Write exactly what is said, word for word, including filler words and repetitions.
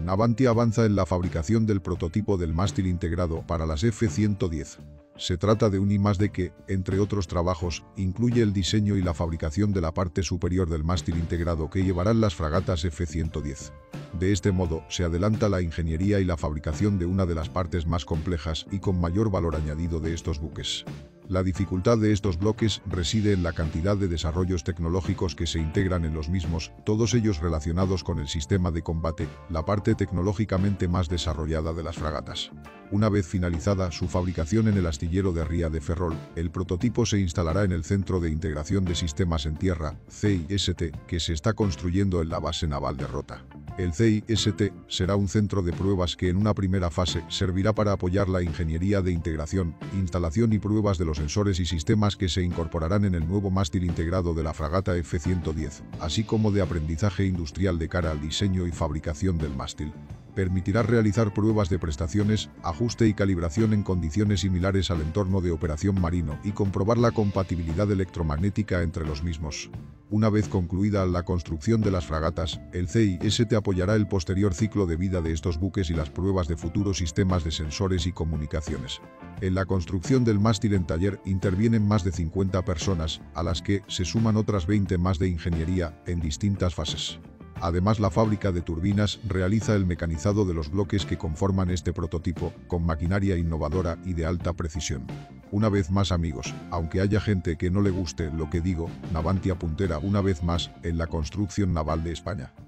Navantia avanza en la fabricación del prototipo del mástil integrado para las F ciento diez. Se trata de un I más D que, entre otros trabajos, incluye el diseño y la fabricación de la parte superior del mástil integrado que llevarán las fragatas F ciento diez. De este modo, se adelanta la ingeniería y la fabricación de una de las partes más complejas y con mayor valor añadido de estos buques. La dificultad de estos bloques reside en la cantidad de desarrollos tecnológicos que se integran en los mismos, todos ellos relacionados con el sistema de combate, la parte tecnológicamente más desarrollada de las fragatas. Una vez finalizada su fabricación en el astillero de Ría de Ferrol, el prototipo se instalará en el Centro de Integración de Sistemas en Tierra, C I S T, que se está construyendo en la base naval de Rota. El C I S T será un centro de pruebas que en una primera fase servirá para apoyar la ingeniería de integración, instalación y pruebas de los sensores y sistemas que se incorporarán en el nuevo mástil integrado de la fragata F ciento diez, así como de aprendizaje industrial de cara al diseño y fabricación del mástil. Permitirá realizar pruebas de prestaciones, ajuste y calibración en condiciones similares al entorno de operación marino y comprobar la compatibilidad electromagnética entre los mismos. Una vez concluida la construcción de las fragatas, el C I S T apoyará el posterior ciclo de vida de estos buques y las pruebas de futuros sistemas de sensores y comunicaciones. En la construcción del mástil en taller intervienen más de cincuenta personas, a las que se suman otras veinte más de ingeniería, en distintas fases. Además, la fábrica de turbinas realiza el mecanizado de los bloques que conforman este prototipo, con maquinaria innovadora y de alta precisión. Una vez más, amigos, aunque haya gente que no le guste lo que digo, Navantia puntera una vez más en la construcción naval de España.